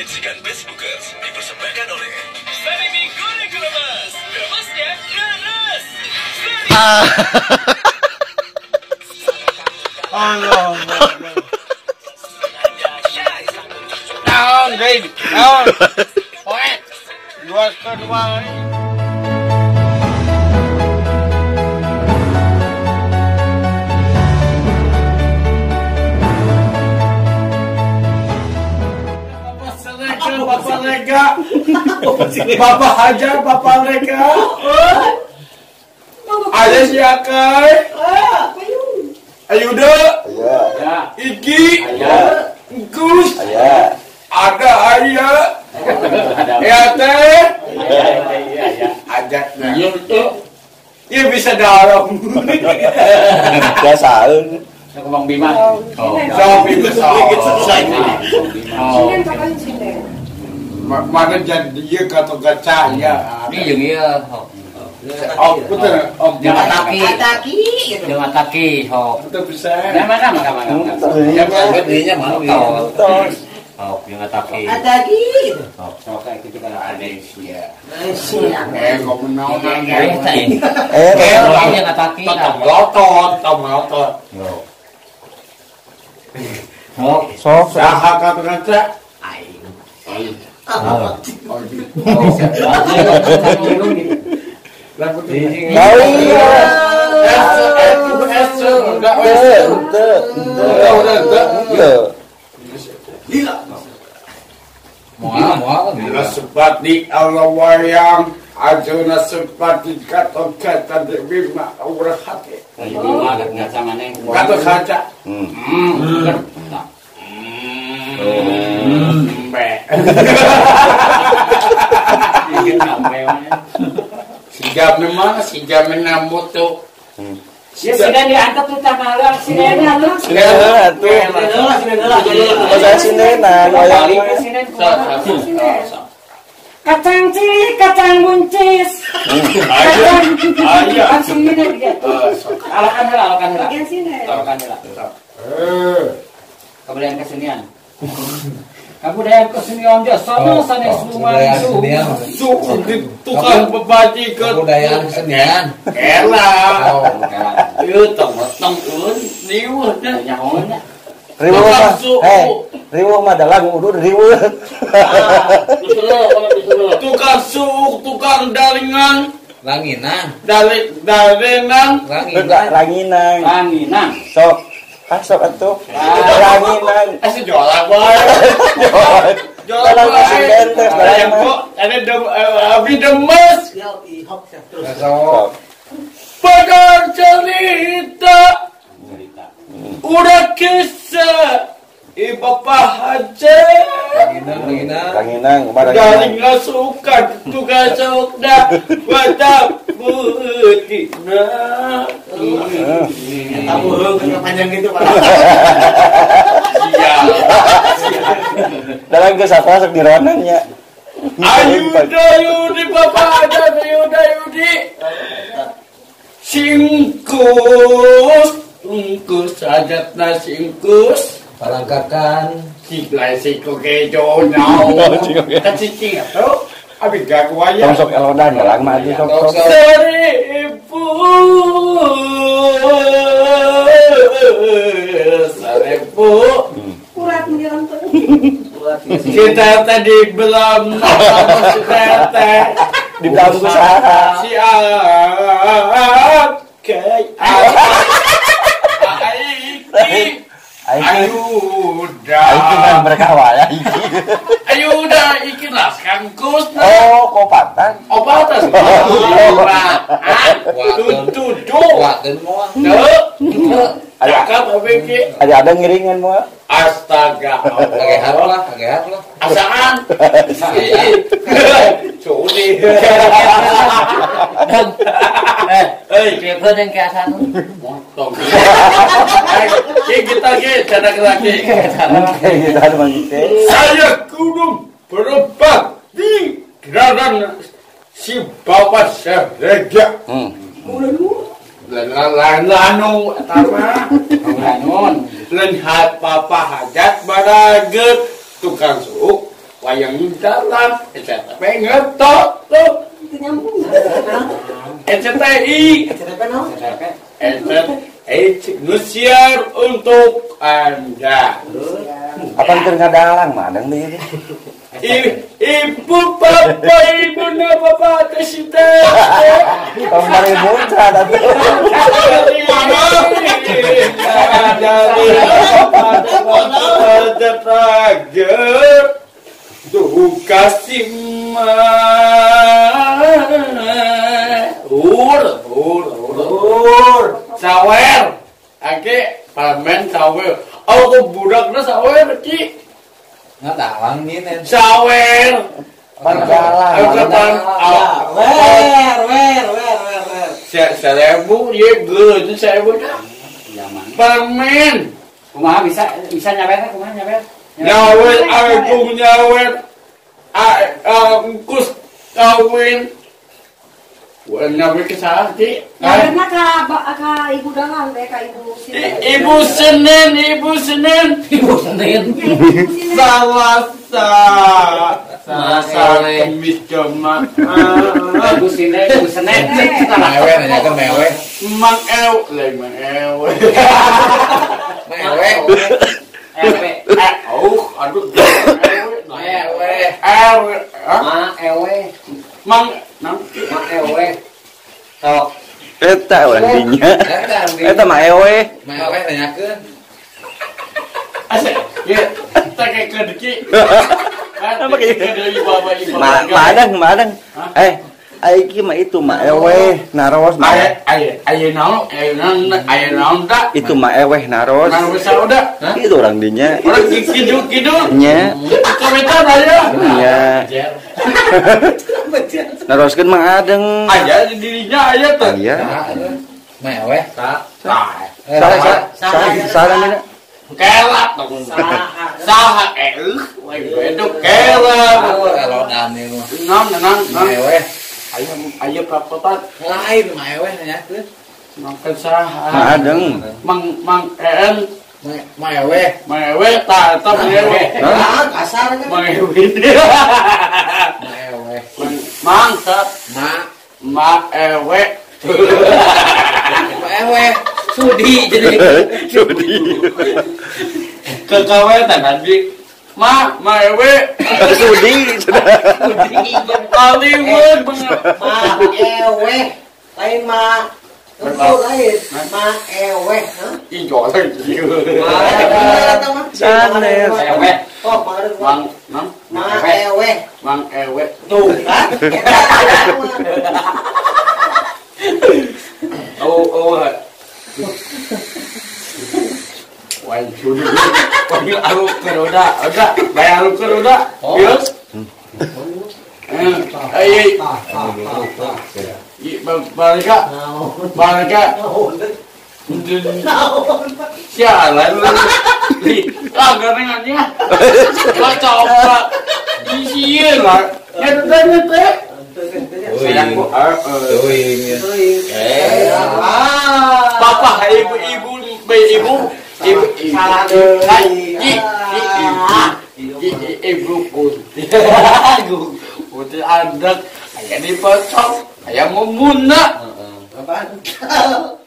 Menyaksikan Facebookers dipersembahkan oleh Ferimi Goreng Kremes. Kremesnya keras. Allah. Naon, baby. Naon. Oke. Luaskan uang. Bapak Lega, Bapak Hajar, Bapak Lega, ada si Akai, Ayuda, Iki, Gus, ada Ayah, Teh, Ajat, iya bisa dalam, biasaan. Kembang Bima. Mana jadi dia kata gacha ya. Ini yang iya. Oh betul. Oh Jangan taki. Jangan taki. Oh. Betul bisa. Mana. Ya bedanya mau ya. Oh, jangan taki. Taki. Oh, kayak gitu kan ada ya. Kau menang. Jangan taki. Tom melotot. Yo. Oh, Sok. Saha kata gacha. Sepat di Allah wayang ajuna sepat di kata di bima aura hati kata kaca sigap memang sigap menambut tuh. Ya sudah diangkat tuh tanggal sinena lu. Sinena tuh. Bahasa Sinena, wayang. Kacang cilik, kacang buncis. Kacang sinena dia. alakan hela. Bagian sini. Alakan hela. Kebudayaan kesenian. Kebudayaan kesenian dia sana semua itu. Tukang bebaji ke Kebudayaan kesenian. Kela. Ieu tong niuh nyahonya. Riweuh mah. Riweuh mah dalang udur riweuh. Tukang suuk, tukang dalingan, Langinan. dalingan, Ranginang. Sok. Sok atuh. Ranginang. Asih jualan bae. Jualan bae. Ada abi demes. Sok. Pagar cerita. Udah kisah. Bapak Haji. Ranginang. Galing ngasukan tugas sokda batap butina. Tahu panjang gitu Pak. Iya. Dalam geus apa sok dironannya. Ayudi Bapak ada Ayudi. Singkus sajatna singkus. Palangkakan. Siklay siko kejo nyaw. Kacicing atau abi gak kuaya. Sok elodan dalang mah atuh sok. Seribu. Urat menyelam tuh. Kita tadi belum teh Di dalam usaha. Siap kayak Ayuda. Itu kan berkawa ya. Ayuda ikilas kan Gus. Oh, kopatan. Obatan. Tuh. Cakap abg. Ada ngiringan mah. Astaga. Agehat lah. Asaan. Cuni. Dia yang ke asan. Motong. Kita cadak lagi. Kita ada mangite. Saya kudu berbakti kepada si Bapak Syahreja. Lanu tama. Lanun. Len hat Papa hajat baraget tukang suuk wayang dalam, ngetok tuh. SCTI, nusiar untuk Anda. Apa yang ngadalang madang nih? Ibu bapak ibu bapak tesita. Kemarin muncul ada tuh. Ada tagar tuh kasih sawer ake pamen sawer aku budaknya sawer ki ngadalang nih nen sawer Panjalan. Wer. Seribu ya gue seribu pamen Kumaha bisa nyawer kumaha nyawer. nyawer aku nyawer kus kawin nyawer ke sakit Nyawerna ka ibu dalang ka ibu Sinen. Ibu Senen Sawasa kemis jemaah Ibu Senen. mewe nanya kan mewe Mang Ewe aduh Mang Ewe. Sok. Eta orang dinya. Eta mah ewe. mewe nanyakeun asik ya tak kayak kedeki Madang. Aiki mah itu mah ewe naros mah. ayo naon dak Itu mah ewe naros. nang sauda Itu orang dinya. orang kidul Nya. komentar aja Iya. Naroskeun mah adeng. aja di dirinya aja tuh Iya. mewe Salah mina. kelak saha itu kelak elodan ieu mah nang mewe ayo papotan lain mewe nanyakeun makan saha Adeng. mang en mewe mewe ta mewe Kasar kan. mewe mewe mang ta ma ewe mewe sudi jadi Sudi. kekawetan tadi ewe Sudi. Hollywood Ma ewe. Lain ma. Betul lain. Ma ewe. ijo lagi Sanes. Ewe. Oh, mang ma ewe. mang ewe Tuh kan. Wah, sudah. Panggil aku keroda, bayar aku keroda, yes. Baraka. Sialan lu. Garangannya. Coba. Isiin lah. Nyete. Sayang bu. Papa, ibu. Salah ibu putih adat ayam dipotong ayam memunak Apaan?